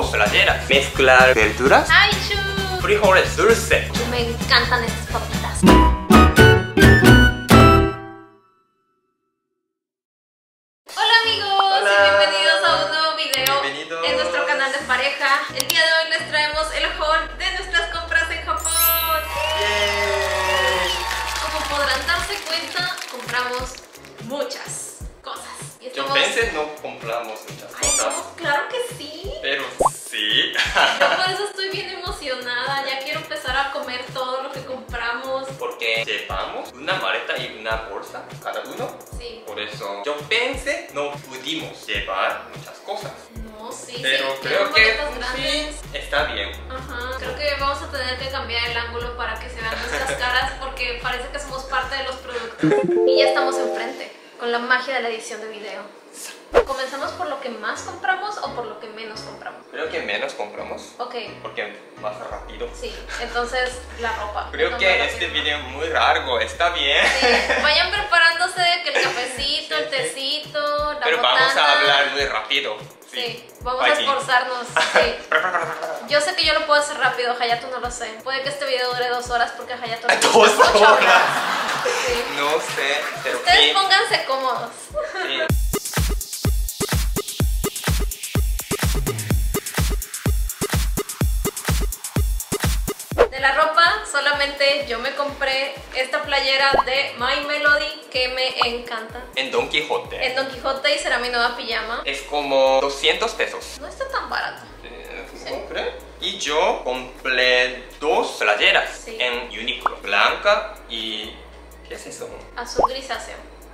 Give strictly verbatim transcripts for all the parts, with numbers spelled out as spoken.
dos playeras, mezclar verduras, ¡Ay, chu! frijoles dulce. Me encantan estas papitas. Hola amigos, Hola. y bienvenidos a un nuevo video Bienvenidos. en nuestro canal de pareja. El día de hoy les traemos el haul de nuestras compras en Japón. Yay. Como podrán darse cuenta, compramos muchas cosas. Y Yo estamos... pensé no compramos muchas Ay, cosas, no, claro que sí. pero sí. Yo por eso estoy bien emocionada. Ya quiero empezar a comer todo lo que compramos. Porque llevamos una maleta y una bolsa cada uno. Sí. Por eso yo pensé no pudimos llevar muchas cosas. No, sí, Pero sí. creo tienen que maletas grandes. sí, está bien. Ajá. Creo que vamos a tener que cambiar el ángulo para que se vean nuestras caras porque parece que somos parte de los productos. Y ya estamos enfrente con la magia de la edición de video. ¿Comenzamos por lo que más compramos o por lo que menos compramos? Creo que menos compramos. Ok, Porque más rápido. sí. Entonces, la ropa. Creo No, que no, este rápido. video es muy largo, está bien. Sí, vayan preparándose que el cafecito, el Sí, sí. tecito, la Pero botana. vamos a hablar muy rápido. Sí, vamos Fighting. a esforzarnos. Sí. Yo sé que yo lo puedo hacer rápido, Hayato no lo sé. Puede que este video dure dos horas porque Hayato le Dos gusta mucho horas. hablar. Sí. No sé, pero Ustedes sí. pónganse cómodos. Sí. De la ropa, solamente yo me compré esta playera de My Melody que me encanta. En Don Quijote. En Don Quijote y será mi nueva pijama. Es como doscientos pesos. No está tan barato. Eh, Sí. ¿Compré? Y yo compré dos playeras Sí. en Uniqlo. Blanca y... ¿qué es eso? Azul grisáceo.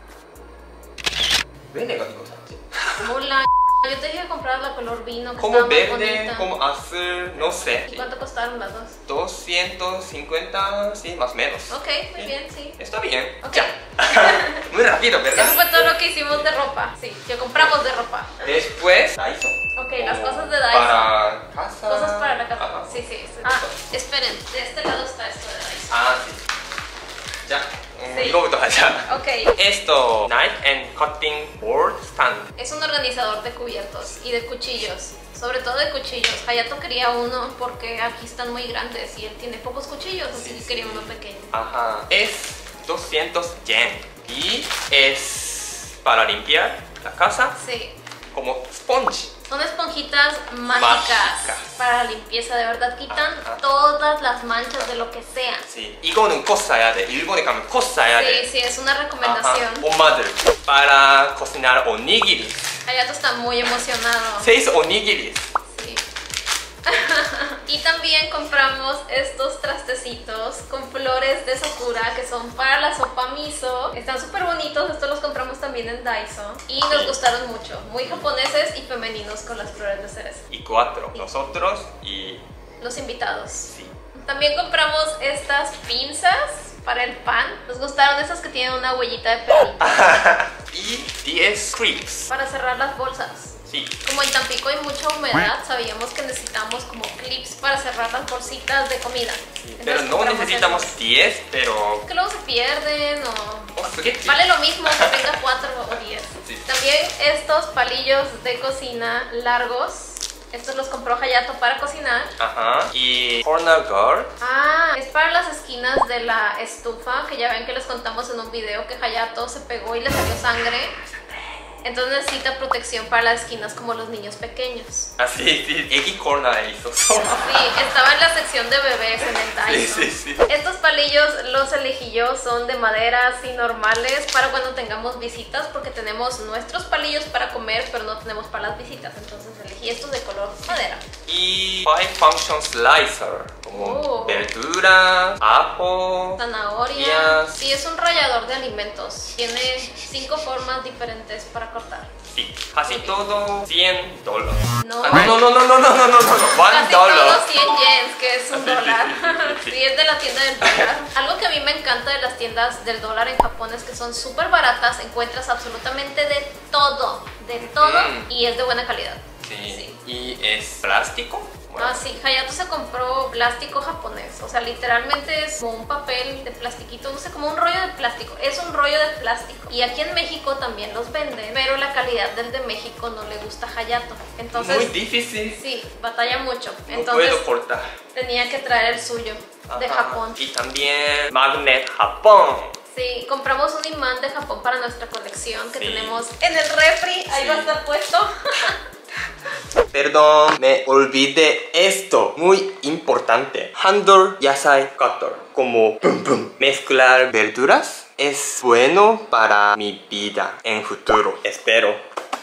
Verde gatito. Hola, yo te dije comprar la color vino que Como estaba muy verde, bonita. como azul, no sé. ¿Y cuánto costaron las dos? doscientos cincuenta, sí, más o menos. Ok, muy Sí. bien, sí. Está bien. Ok. Ya. Muy rápido, ¿verdad? Eso fue todo lo que hicimos de ropa. Sí, que compramos de ropa. Después, Daiso. Ok, las Como cosas de Daiso. Para casa. Cosas para la casa. Ajá. Sí, sí. sí. Ah, esperen, de este lado está esto de Daiso. Ah, sí. Ya. Sí. 이거부터 하자. Ok, Esto, knife and cutting board stand. es un organizador de cubiertos y de cuchillos. Sobre todo de cuchillos. Hayato quería uno porque aquí están muy grandes y él tiene pocos cuchillos, así Sí, que sí. quería uno pequeño. Ajá. Es doscientos yen. Y es para limpiar la casa Sí. como sponge. Son esponjitas mágicas, Mágicas. para la limpieza, de verdad quitan Ajá. todas las manchas de lo que sea. Sí. 이거는 꼭 사야 돼. 일본에 가면 꼭 사야 Sí, 돼. sí, es una Ajá. recomendación. 엄마들. Para cocinar onigiri. Hayato está muy emocionado. Seis onigiris. Sí. Y también compramos estos trastecitos con flores de sakura que son para la sopa miso. Están súper bonitos, estos los compramos también en Daiso y nos Sí. gustaron mucho. Muy japoneses y femeninos con las flores de cereza. Y cuatro. Nosotros y... Los invitados. sí. También compramos estas pinzas para el pan. Nos gustaron esas que tienen una huellita de perrito y diez clips. para cerrar las bolsas. Sí. Como en Tampico hay mucha humedad, sabíamos que necesitamos como clips para cerrar las bolsitas de comida. Sí, Entonces pero no compramos necesitamos esos. diez, pero... Que luego se pierden o... Oh, spaghetti. Vale lo mismo que tenga cuatro o diez. Sí. También estos palillos de cocina largos. Estos los compró Hayato para cocinar. Ajá. Y corner guard. Ah, es para las esquinas de la estufa, que ya ven que les contamos en un video que Hayato se pegó y le salió sangre. Entonces necesita protección para las esquinas como los niños pequeños. Ah, sí, sí. Eggy corner hizo. Sí, estaba en la sección de bebés en el Daiso. Sí, sí, sí. Estos palillos los elegí yo, son de madera así normales para cuando tengamos visitas, porque tenemos nuestros palillos para comer, pero no tenemos para las visitas. Entonces elegí estos de color madera. Y five function slicer. Como Oh. verdura, ajo. Zanahoria. Yes. Sí, es un rallador de alimentos. Tiene cinco formas diferentes para cortar. Sí. Casi todo cien dólares. No. Ah, no, no, no, no, no, no, no, no, no. One Casi dollar. todos cien yens, que es un Sí, sí, dólar. sí, sí, sí. Sí, es de la tienda del dólar. Algo que a mí me encanta de las tiendas del dólar en Japón es que son súper baratas, encuentras absolutamente de todo, de todo Mm. y es de buena calidad. Sí. Sí. Y es plástico. Bueno. Ah, sí, Hayato se compró plástico japonés, o sea, literalmente es como un papel de plastiquito, no sé, como un rollo de plástico, es un rollo de plástico. Y aquí en México también los venden, pero la calidad del de México no le gusta a Hayato. Entonces, muy difícil. Sí, batalla mucho. No Entonces, puedo cortar. tenía que traer el suyo, de Ajá. Japón. Y también magnet Japón. Sí, compramos un imán de Japón para nuestra colección que Sí. tenemos en el refri, ahí Sí. va a estar puesto. Perdón, me olvidé esto, muy importante. Handle yasai cutter, como pum, pum. Mezclar verduras es bueno para mi vida en futuro, espero.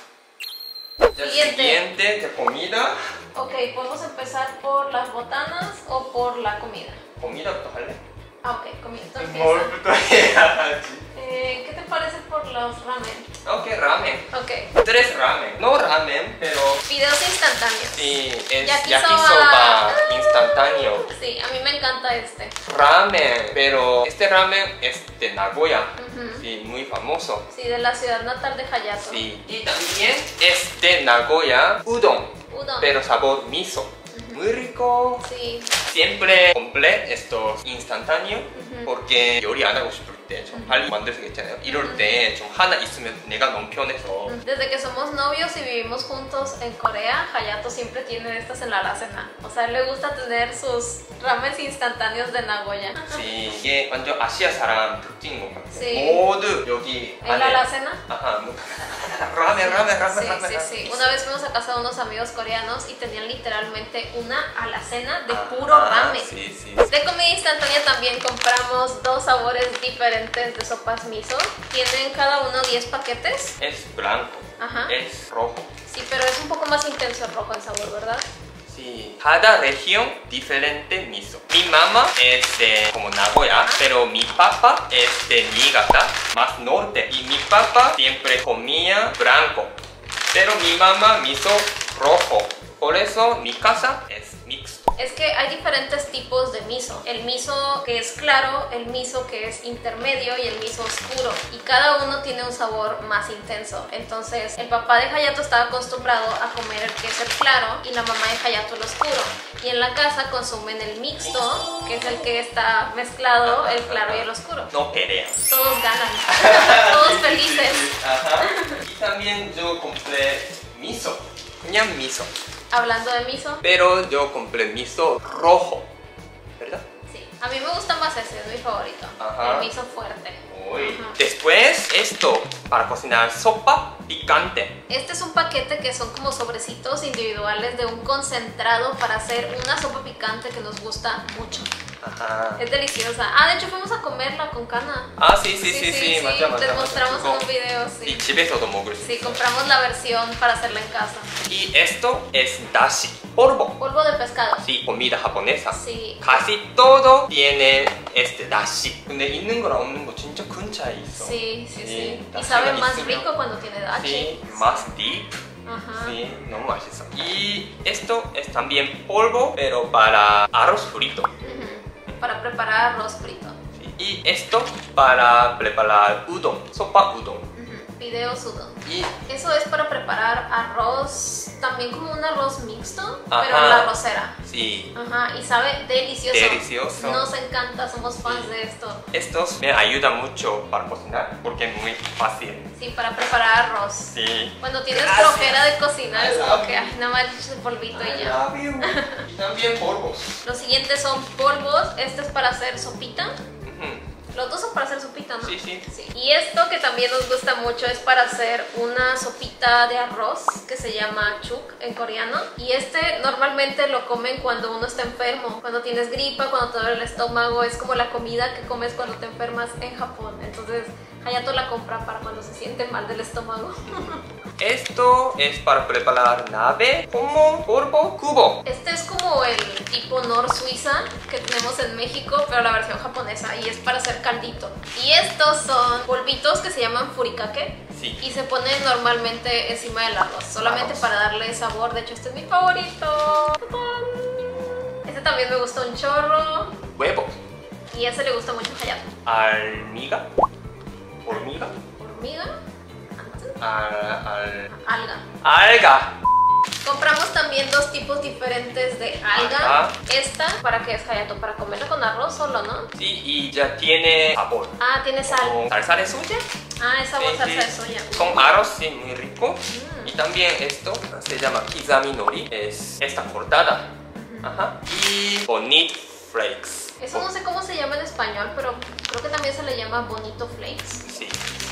El Siguiente. siguiente de comida. Ok, podemos empezar por las botanas o por la comida. ¿Comida 할래? Ah, ok, comida. Entonces, 뭘부터 해야지? eh, ¿qué te parece por los ramen? Ok, ramen. Ok, Tres ramen. No ramen, pero videos instantáneos. sí, es Yakisoba. yakisoba instantáneo. Sí, a mí me encanta este. Ramen, pero este ramen es de Nagoya. Ujú. Sí, muy famoso. Sí, de la ciudad natal de Hayato. Sí. Y también es de Nagoya udon, Udon. pero sabor miso. Muy rico. Sí. Siempre compré estos instantáneos Ujú. porque 요리 안 하고 싶을 때 좀 빨리 만들 수 있잖아요. 이럴 때 좀 하나 있으면 내가 너무 편해서. Desde que somos novios y vivimos juntos en Corea, Hayato siempre tiene estas en la alacena. O sea, a él le gusta tener sus ramen instantáneos de Nagoya. Sí, 이게 완전 아시아 사람 특징인 것 같아요. Sí. 모두 여기 ¿En la alacena? ajá, 뭐, 라멘, 라멘, 라멘, Sí, 라멘, sí, 라멘. sí. Una vez fuimos a casa de unos amigos coreanos y tenían literalmente una alacena de puro Ah, ramen. sí, sí. De comida instantánea también compramos dos sabores diferentes de sopas miso. Tienen cada uno diez paquetes. Es blanco, Ajá. es rojo. Sí, pero es un poco más intenso el rojo en sabor, ¿verdad? Sí, cada región diferente miso. Mi mamá es de como Nagoya, pero mi papá es de Niigata, más norte. Y mi papá siempre comía blanco, pero mi mamá miso rojo. Por eso mi casa es mixto. Es que hay diferentes tipos de miso. El miso que es claro, el miso que es intermedio y el miso oscuro. Y cada uno tiene un sabor más intenso. Entonces, el papá de Hayato estaba acostumbrado a comer el que es el claro y la mamá de Hayato el oscuro. Y en la casa consumen el mixto, que es el que está mezclado, el claro y el oscuro. No pelea. Todos ganan. Todos felices. Ajá. Y también yo compré miso. 그냥 miso. Hablando de miso, Pero yo compré miso rojo, ¿verdad? sí. A mí me gusta más ese, es mi favorito. Ajá. El miso fuerte. Uy. Ajá. Después esto para cocinar sopa picante. Este es un paquete que son como sobrecitos individuales de un concentrado para hacer una sopa picante que nos gusta mucho. Ajá. Es deliciosa. Ah, de hecho fuimos a comerla con Kana. Ah, sí, sí, sí, sí, 맞아, 맞아, Les 맞아. mostramos en 그거 un video, 이 sí. 집에서도 먹을 수 Sí, 있어. compramos la versión para hacerla en casa. Y esto es dashi, polvo. Polvo de pescado. Sí, comida japonesa. Sí. Casi todo tiene este dashi. 근데 있는 거랑 없는 거 진짜 큰 차이 있어. Sí, sí, sí. Y 다시가 sabe más 있으면- rico cuando tiene dashi. Sí, más deep. Ajá. Sí, 너무 맛있어. Y esto es también polvo, pero para arroz frito. Ujú. Para preparar arroz frito. Sí. Y esto para preparar udon, sopa udon. Ujú. Fideos udon. Y Eso es para preparar arroz, también como un arroz mixto, pero Ajá. en la arrocera. sí, Ajá, y sabe delicioso. Delicioso. Nos encanta, somos fans Sí. de esto. estos me ayudan mucho para cocinar porque es muy fácil. Sí, para preparar arroz. Sí. Cuando tienes Gracias. flojera de cocinar, es I como love que, you. ay, nada más echas el polvito y I ya. love you. Y también polvos. Los siguientes son polvos. Este es para hacer sopita. Ujú. Los dos son para hacer sopita, ¿no? Sí, sí. Y esto que también nos gusta mucho es para hacer una sopita de arroz que se llama chuk en coreano. Y este normalmente lo comen cuando uno está enfermo, cuando tienes gripa, cuando te duele el estómago. Es como la comida que comes cuando te enfermas en Japón. Entonces Hayato la compra para cuando se siente mal del estómago. Esto es para preparar nabe, como polvo, cubo. Este es como el tipo Nor Suiza que tenemos en México, pero la versión japonesa, y es para hacer caldito. Y estos son polvitos que se llaman furikake Sí. y se ponen normalmente encima del arroz, solamente Arroz. para darle sabor. De hecho, este es mi favorito. ¡Tatán! Este también me gusta un chorro Huevo. y ese le gusta mucho a Hayato. Almiga. Hormiga. Hormiga, Al, al, alga. alga. Compramos también dos tipos diferentes de alga. Ajá. Esta, ¿para qué es, Hayato? ¿Para comerla con arroz solo, no? Sí, y ya tiene sabor. Ah, tiene sal. Con salsa de soya. Ah, esa Sí, salsa sí. de soya. Con arroz, sí, muy rico. Mm. Y también esto se llama Kizami Nori. Es esta cortada. Ajá. Y Bonito Flakes. Eso no sé cómo se llama en español, pero creo que también se le llama Bonito Flakes. Sí.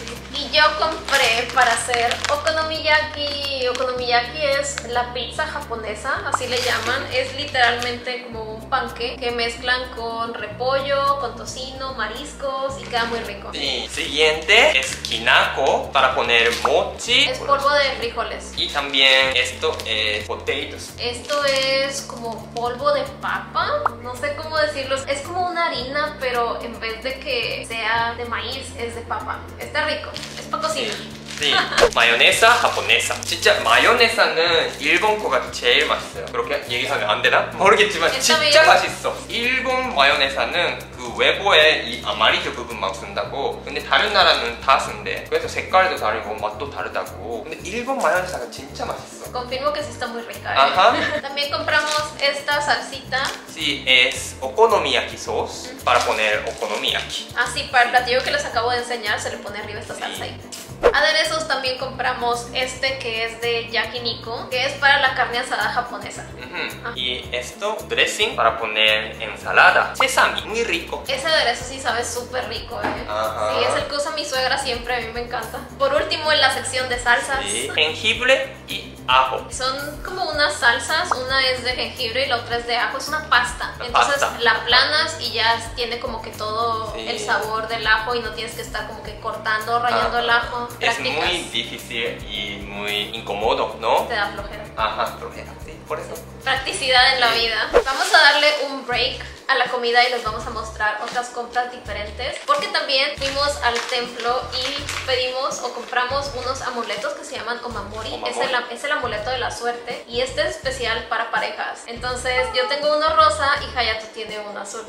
Y yo compré para hacer okonomiyaki. Okonomiyaki es la pizza japonesa, así le llaman. Es literalmente como un panque que mezclan con repollo, con tocino, mariscos y queda muy rico. Sí. Siguiente es kinako para poner mochi. Es polvo de frijoles. Y también esto es potatoes. Esto es como polvo de papa, no sé cómo decirlo. Es como una harina, pero en vez de que sea de maíz, es de papa. Está rico, es para cocinar. 네, 마요네사 japonesa. 진짜 마요네사는 일본 거가 제일 맛있어요. 그렇게 얘기하면 안 되나? 모르겠지만 진짜 맛있어. 일본 마요네사는 그 외부에 이 아마리조 부분만 쓴다고. 근데 다른 나라는 다 쓴대. 그래서 색깔도 다르고 맛도 다르다고. 근데 일본 마요네사가 진짜 맛있어. Confirmo que sí está muy rica, ¿eh? Ajá. También compramos esta salsita. Sí, es okonomiyaki sauce para poner okonomiyaki. Así, para el platillo que les acabo de enseñar, se le pone arriba esta salsa ahí. Aderezos también compramos este que es de yakiniku, que es para la carne asada japonesa. Uh-huh. Ah. Y esto, dressing para poner ensalada. Sesame, muy rico. Ese aderezo sí sabe súper rico, ¿eh? Ajá. Sí, es el que usa mi suegra siempre, a mí me encanta. Por último, en la sección de salsas. Sí. Jengibre y ajo. Son como unas salsas, una es de jengibre y la otra es de ajo, es una pasta. Una Entonces pasta. la aplanas y ya tiene como que todo Sí. el sabor del ajo y no tienes que estar como que cortando, rayando Ajá. el ajo. Es Practicas. muy difícil y muy incómodo, ¿no? Te da flojera. Ajá, flojera, sí, por eso. Practicidad en la vida. Vamos a darle un break a la comida y les vamos a mostrar otras compras diferentes, porque también fuimos al templo y pedimos o compramos unos amuletos que se llaman omamori. Omamori. Es, el, es el amuleto de la suerte y este es especial para parejas. Entonces yo tengo uno rosa y Hayato tiene uno azul.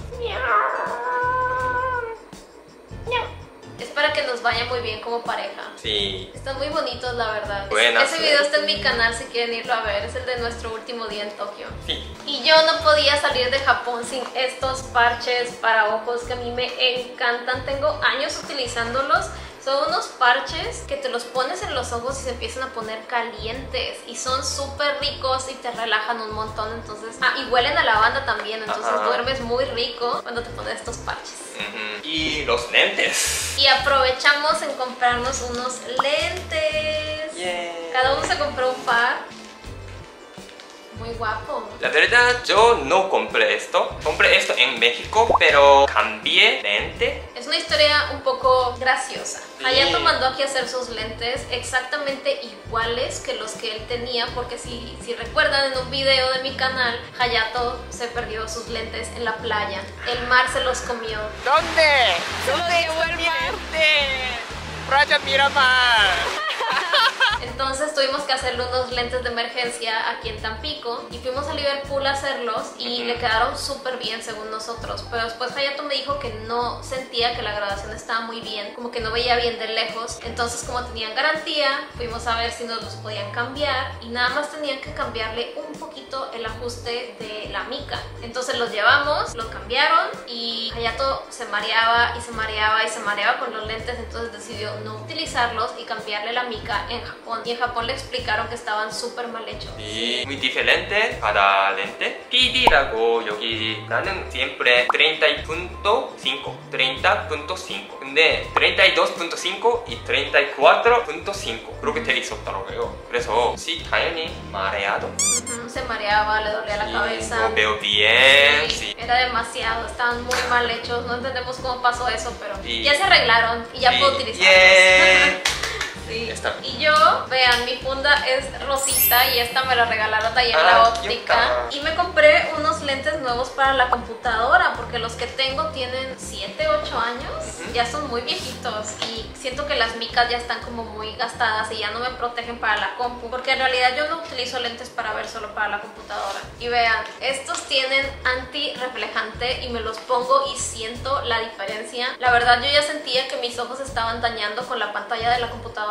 Es para que nos vaya muy bien como pareja. Sí. Están muy bonitos, la verdad. Buena Ese video suerte. está en mi canal si quieren irlo a ver. Es el de nuestro último día en Tokio. Sí. Y yo no podía salir de Japón sin estos parches para ojos que a mí me encantan. Tengo años utilizándolos. Son unos parches que te los pones en los ojos y se empiezan a poner calientes. Y son súper ricos y te relajan un montón. Entonces, ah, y huelen a lavanda también. Entonces Ajá. duermes muy rico cuando te pones estos parches. Ujú. Y los lentes. Y aprovechamos en comprarnos unos lentes. Yeah. Cada uno se compró un par. Muy guapo. La verdad, yo no compré esto. Compré esto en México, pero cambié lente. Es una historia un poco graciosa. Sí. Hayato mandó aquí a hacer sus lentes exactamente iguales que los que él tenía, porque si, si recuerdan en un video de mi canal, Hayato se perdió sus lentes en la playa. El mar se los comió. ¿Dónde? ¿Dónde fue mi lente? Playa Miramar. Entonces tuvimos que hacerle unos lentes de emergencia aquí en Tampico y fuimos a Liverpool a hacerlos y Ujú. le quedaron súper bien según nosotros, pero después Hayato me dijo que no sentía que la graduación estaba muy bien, como que no veía bien de lejos. Entonces, como tenían garantía, fuimos a ver si nos los podían cambiar y nada más tenían que cambiarle un poquito el ajuste de la mica. Entonces los llevamos, los cambiaron y Hayato se mareaba y se mareaba y se mareaba con los lentes, entonces decidió no utilizarlos y cambiarle la mica en Japón. Y en Japón le explicaron que estaban súper mal hechos. Sí, muy diferente cada lente. P D라고 여기 나는 siempre treinta punto cinco, treinta punto cinco. 근데 treinta y dos punto cinco y treinta y cuatro punto cinco 그렇게 돼 있었더라고요. 그래서 sí, 당연히 mareado. Ujú, se mareaba, le dolía la Sí, cabeza. no veo bien. Sí, Sí. era demasiado, estaban muy mal hechos, no entendemos cómo pasó eso, pero Sí. ya se arreglaron y ya Sí. puedo utilizarlos. Yeah. Sí. Está. Y yo, vean, mi funda es rosita y esta me la regalaron de ahí en Ah, la óptica. cute. Y me compré unos lentes nuevos para la computadora porque los que tengo tienen siete, ocho años, Ujú. ya son muy viejitos y siento que las micas ya están como muy gastadas y ya no me protegen para la compu, porque en realidad yo no utilizo lentes para ver, solo para la computadora. Y vean, estos tienen anti-reflejante y me los pongo y siento la diferencia. La verdad yo ya sentía que mis ojos estaban dañando con la pantalla de la computadora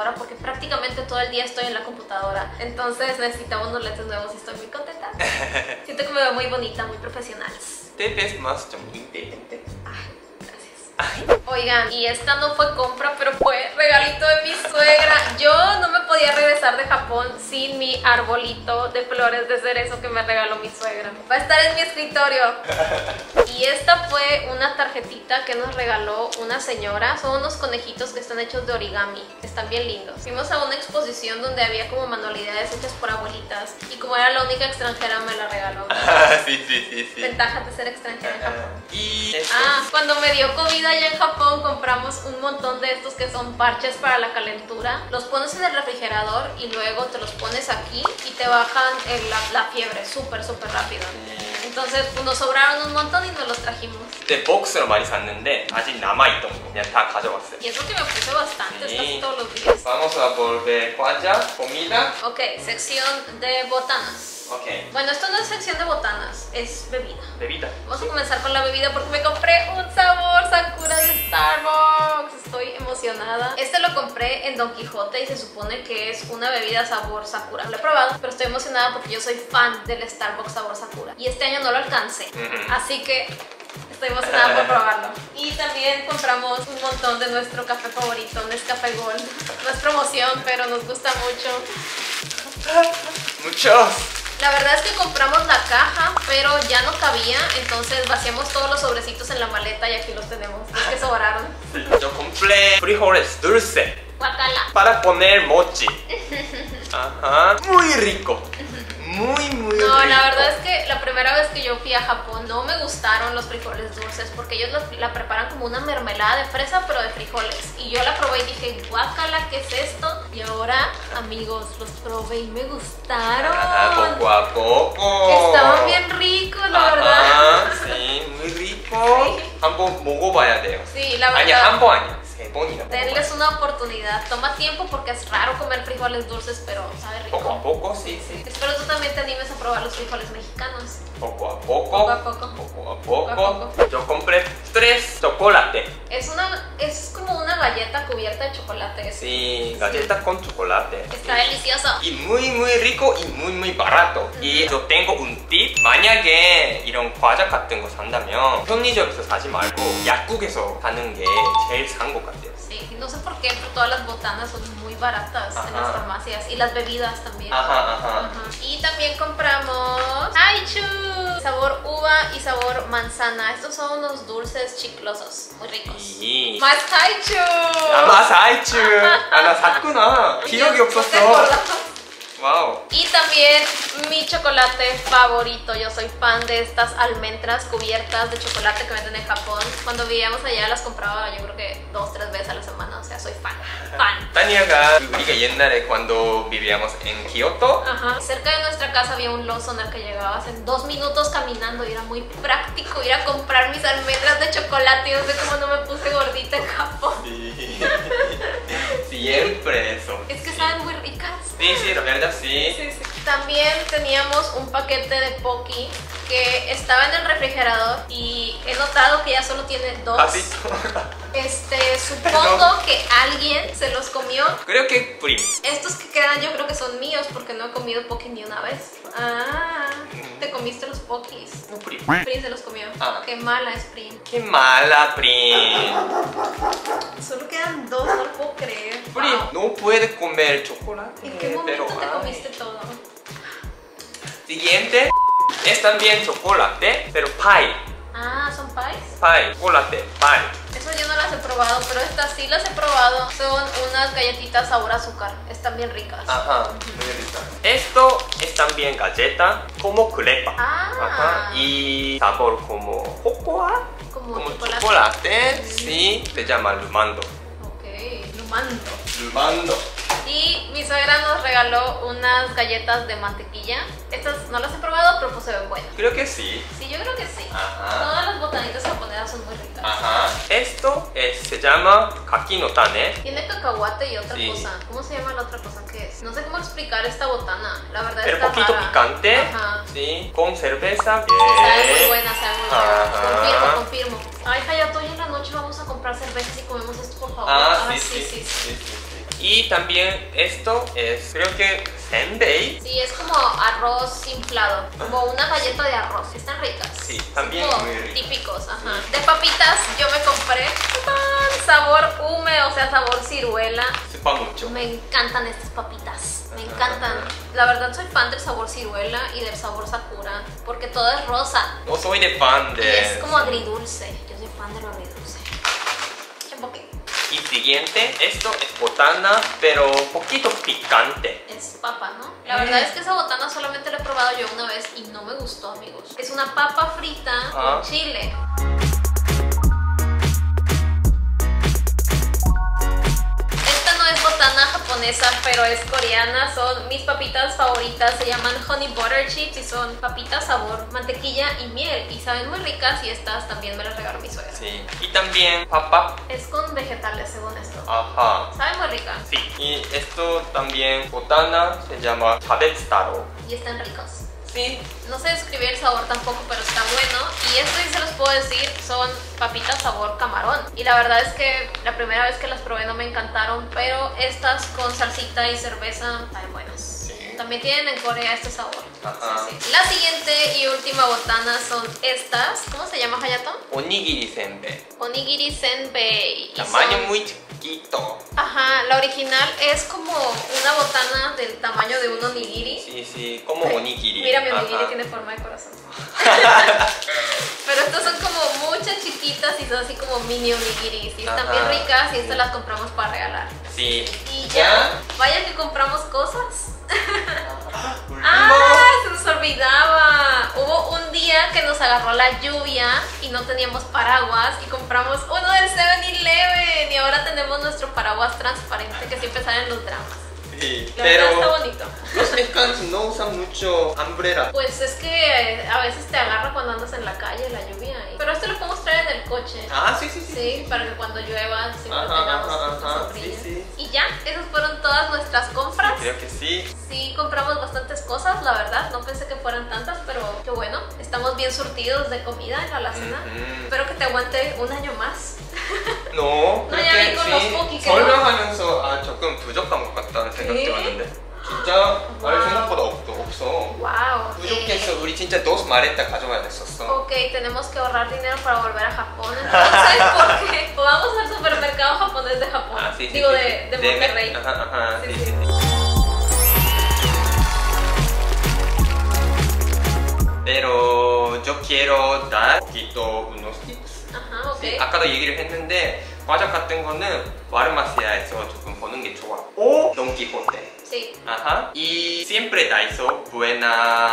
computadora porque prácticamente todo el día estoy en la computadora. Entonces necesitamos unos lentes nuevos y estoy muy contenta. Siento que me veo muy bonita, muy profesional. Te ves más como inteligente. Ay, gracias. Oigan, y esta no fue compra, pero fue regalito de mi suegra. Yo no me podía regresar de Japón sin mi arbolito de flores de cerezo que me regaló mi suegra. Va a estar en mi escritorio. Y esta fue una tarjetita que nos regaló una señora. Son unos conejitos que están hechos de origami. Están bien lindos. Fuimos a una exposición donde había como manualidades hechas por abuelitas. Y como era la única extranjera, me la regaló. Sí, sí, sí, sí. Ventaja de ser extranjera en Japón. Y Ah, cuando me dio COVID allá en Japón compramos un montón de estos que son parches para la calentura. Los pones en el refrigerador y luego te los pones aquí y te bajan el- la, la fiebre súper, súper rápido. Entonces pues, nos sobraron un montón y nos los trajimos. 그때 복스를 많이 샀는데 아직 남아있던 거 그냥 다 가져왔어요. Y eso que me puse bastante, Sí. casi todos los días. Vamos a volver 과자, comida. Ok, sección de botanas. Ok. Bueno, esto no es sección de botanas, es bebida. Bebida. Vamos a comenzar con la bebida porque me compré un sabor Sakura de Starbucks. Estoy emocionada. Este lo compré en Don Quijote y se supone que es una bebida sabor Sakura. Lo he probado, pero estoy emocionada porque yo soy fan del Starbucks sabor Sakura. Y este año no lo alcancé. Ujú. Así que estoy emocionada por probarlo. Y también compramos un montón de nuestro café favorito, Nescafé Gold. No es promoción, pero nos gusta mucho. Muchos. La verdad es que compramos la caja, pero ya no cabía, entonces vaciamos todos los sobrecitos en la maleta y aquí los tenemos. Los que sobraron. Yo compré frijoles dulce Guacala. para poner mochi. Ajá. Muy rico. Muy, muy rico. No, la verdad es que la primera vez que yo fui a Japón no me gustaron los frijoles dulces porque ellos la, la preparan como una mermelada de fresa pero de frijoles. Y yo la probé y dije, guácala, ¿qué es esto? Y ahora, amigos, los probé y me gustaron. Ah, poco a poco. Estaban bien ricos, la Ajá, verdad. sí, muy rico. Sí. 한번 먹어봐야 돼요. Sí, la 아니, verdad. 한 번 아니야. 세 번이나 Denles 먹어봐요. una oportunidad. Toma tiempo porque es raro comer frijoles dulces, pero sabe rico. Poco a poco, sí, sí. Espero tú también te animes a probar los frijoles mexicanos. Poco a poco. Poco a poco. Poco a Poco a poco. Yo compré tres chocolate. Es una, es como una galleta cubierta de chocolate. Sí, galleta con chocolate. Está delicioso. Y muy muy rico y muy muy barato. Y yo tengo un tip. 만약에 이런 과자 같은 거 산다면 편의점에서 사지 말고 약국에서 사는 게 제일 싼 것 같아요. Sí, no sé por qué, pero todas las botanas son muy baratas en Ajá. las farmacias. Y las bebidas también. Ajá, ajá. Ajá. Y también compramos Haichu, sabor uva y sabor manzana. Estos son unos dulces chiclosos, muy ricos. 이 Más Haichu. 아마 사이츠. 아, 나 샀구나. 기억이 No te 없었어. acordabas. 와우. Y también mi chocolate favorito. Yo soy fan de estas almendras cubiertas de chocolate que venden en Japón. Cuando vivíamos allá las compraba yo creo que dos, tres veces a la semana. O sea, soy fan. Fan. 타니아가 우리가 옛날에 cuando vivíamos en Kioto. Ajá. Cerca de nuestra casa había un Lawson al que llegabas en dos minutos caminando y era muy práctico ir a comprar mis almendras de chocolate. Y no sé cómo no me puse gordita en Japón. Sí. Siempre eso. Es que saben muy ricas. Sí, sí, la verdad sí. Sí, sí. También teníamos un paquete de Pocky que estaba en el refrigerador y he notado que ya solo tiene dos. Así. Este, supongo que alguien se los comió. Creo que Prim. Estos que quedan yo creo que son míos porque no he comido Pocky ni una vez. Ah, te comiste los Pokis. No, Prim. Prin se los comió. Ah. Qué mala es Prin. Qué mala, Prim. Solo quedan dos, no lo puedo creer. Prim, Wow. no puede comer chocolate. ¿En qué momento pero, te ay. comiste todo? Siguiente es también chocolate, pero pie. Ah, ¿son pies? Pie, chocolate, pie. Eso yo no las he probado, pero estas sí las he probado. Son unas galletitas sabor azúcar. Están bien ricas. Ajá, muy rica. Esto es también galleta como crepa. Ah. Ajá. Y sabor como cocoa, Como, como chocolate. chocolate. Mm. Sí, se llama lumando. Ok, lumando. Lumando. Y mi suegra nos regaló unas galletas de mantequilla. Estas no las he probado, pero pues se ven buenas. Creo que sí. Sí, yo creo que sí. Ajá. Todas las botanitas japonesas son muy ricas. Ajá. Esto es, se llama kaki no tane. Tiene cacahuate y otra Sí. cosa. ¿Cómo se llama la otra cosa que es? No sé cómo explicar esta botana. La verdad Pero está poquito rara. picante. Ajá. Sí. Con cerveza. Sabe muy Bien. buena, sabe muy buena. Ajá. Confirmo, confirmo. Ay, Hayato, hoy en la noche vamos a comprar cervezas y comemos esto, por favor. Ah, Ay, sí, sí, sí, sí, sí. Y también esto es, creo que senbei. Sí, es como arroz inflado, como una galleta de arroz. Están ricas. Sí, también Son muy ricas. típicos, ajá. De papitas yo me compré ¡tatán! Sabor húmedo, o sea, sabor ciruela. Sepa mucho. Me encantan estas papitas, me Ajá, encantan. ajá. La verdad soy fan del sabor ciruela y del sabor sakura, porque todo es rosa. No soy de fan Y de... es como agridulce. Yo soy fan de lo agridulce. Un poquito. Y siguiente, esto es botana, pero un poquito picante. Es papa, ¿no? La verdad es que esa botana solamente la he probado yo una vez y no me gustó, amigos. Es una papa frita Ah. con chile. Esta no es botana japonesa, pero es coreana. Son mis papitas favoritas. Se llaman honey butter chips y son papitas sabor mantequilla y miel. Y saben muy ricas y estas también me las regaló mi suegra. Sí. Y también papa. Es con vegetales, según esto. Ajá. Sabe muy rica Sí. Y esto también botana se llama chabetsutaro. y están ricos. Sí. No sé describir el sabor tampoco, pero está bueno. Y esto sí se los puedo decir, son papitas sabor camarón. Y la verdad es que la primera vez que las probé no me encantaron, pero estas con salsita y cerveza saben buenas. Sí. También tienen en Corea este sabor. Ajá. Sí, sí. La siguiente y última botana son estas. ¿Cómo se llama, Hayato? Onigiri senbei. Onigiri senbei. Y Tamaño son- muy chiquito. Ajá, la original es como una botana del tamaño de un onigiri. Sí, sí, como onigiri. Mira, mi onigiri Ajá. tiene forma de corazón. Pero estas son como muchas chiquitas y son así como mini onigiris. Y están Ajá. bien ricas y estas las compramos para regalar. Sí. Y ya, vaya que compramos cosas. Volvimos. ¡Ah! Se nos olvidaba. Hubo un día que nos agarró la lluvia y no teníamos paraguas y compramos uno del seven eleven y ahora tenemos nuestro paraguas transparente que siempre sale en los dramas. Sí, La verdad está pero bonito. los mexicanos no usan mucho umbrella. Pues es que a veces te agarra cuando andas en la calle la lluvia. y- Pero esto lo podemos traer en el coche. Ah, sí, sí, sí. Sí, para que cuando llueva siempre Ajá, tengamos ajá, una ajá, sombrilla. sí, sí. Y ya, esas fueron todas nuestras compras. Creo que sí. Sí, compramos bastantes cosas, la verdad. No pensé que fueran tantas, pero qué bueno. Estamos bien surtidos de comida en la alacena. 음. Espero que te aguante un año más. No, No, ya vi con los cookies que no. 설명하면서 아 조금 부족한 것 같다는 생각 네. 들었는데 진짜 말 와우. 생각보다 없, 없어. Wow. 부족해서 우리 진짜 dos maletas 가져가야 됐었어. Ok, tenemos que ahorrar dinero para volver a Japón. Entonces, porque vamos al supermercado japonés de Japón. Ah, sí, sí, Digo, sí. de, de De- Monterrey. Ajá, ajá, Sí, sí, sí. sí. Pero yo quiero dar un poquito unos tips. Ajá, ok. 네, 아까도 얘기를 했는데 과자 같은 거는 와르마시아에서 조금 보는 게 좋아. 오 돈키호테. Sí, Ajá. Y siempre Daiso, buena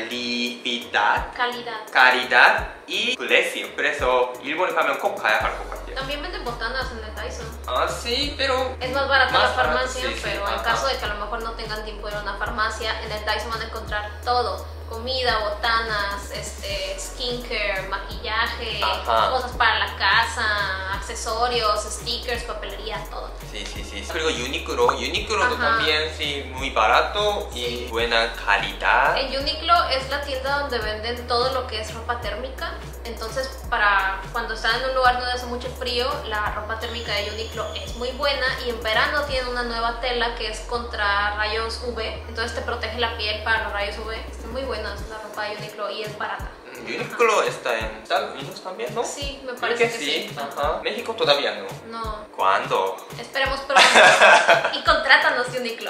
calidad, calidad. calidad y precio. 그래서 일본에 가면 꼭 가야 할 것 같아요. También venden botanas en el Daiso. Ah, sí, pero Es más barata Más la barato, farmacia, sí, sí, pero en ajá. caso de que a lo mejor no tengan tiempo de ir a una farmacia, en el Daiso van a encontrar todo. Comida, botanas, este, skincare, maquillaje, Ajá. cosas para la casa, accesorios, stickers, papelería, todo. sí, sí, sí. 그리고 유니크로, 유니크로도 Ajá. también sí muy barato y buena calidad. En Uniqlo es la tienda donde venden todo lo que es ropa térmica. Entonces, para cuando están en un lugar donde hace mucho frío, la ropa térmica de Uniqlo es muy buena. Y en verano tienen una nueva tela que es contra rayos U V. Entonces te protege la piel para los rayos U V. Está muy buena la ropa de Uniqlo y es barata. 유니클로 está en Estados Unidos también, ¿no? Sí, me Creo parece que que sí. sí. Ajá. México todavía no. No, ¿Cuándo? esperemos pronto. Y contrátanos Uniqlo.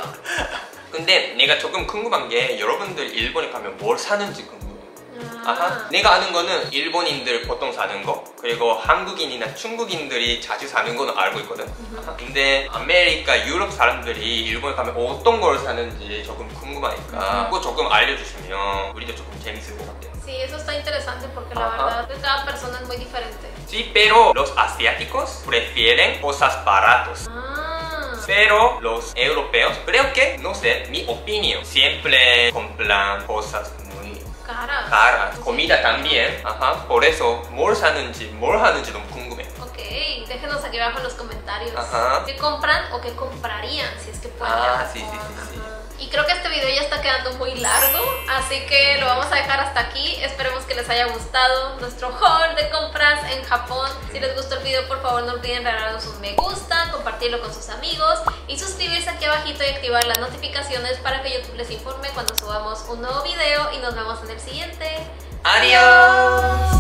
근데 내가 조금 궁금한 게 여러분들 일본에 가면 뭘 사는지 궁금해요. Ah. 아하. 내가 아는 거는 일본인들 보통 사는 거, 그리고 한국인이나 중국인들이 자주 사는 거는 알고 있거든. 아하. 근데 아메리카, 유럽 사람들이 일본에 가면 어떤 걸 사는지 조금 궁금하니까 그거 조금 알려주시면 우리도 조금 재밌을 것 같아요. Sí, eso está interesante porque la Ajá. verdad cada persona es muy diferente. Sí, pero los asiáticos prefieren cosas baratas. Ah. Pero los europeos, creo que, no sé, mi opinión, siempre compran cosas muy Caras. caras. Comida también. Ajá. por eso, 뭘 사는지, 뭘 하는지 너무 궁금해. Ok, déjenos aquí abajo en los comentarios Ajá. qué compran o qué comprarían si es que pueden. Ah, ir a sí, Japón. sí, sí, sí. Ajá. Y creo que este video ya está quedando muy largo, así que lo vamos a dejar hasta aquí. Esperemos que les haya gustado nuestro haul de compras en Japón. Si les gustó el video, por favor no olviden regalarnos un me gusta, compartirlo con sus amigos y suscribirse aquí abajito y activar las notificaciones para que YouTube les informe cuando subamos un nuevo video y nos vemos en el siguiente. ¡Adiós!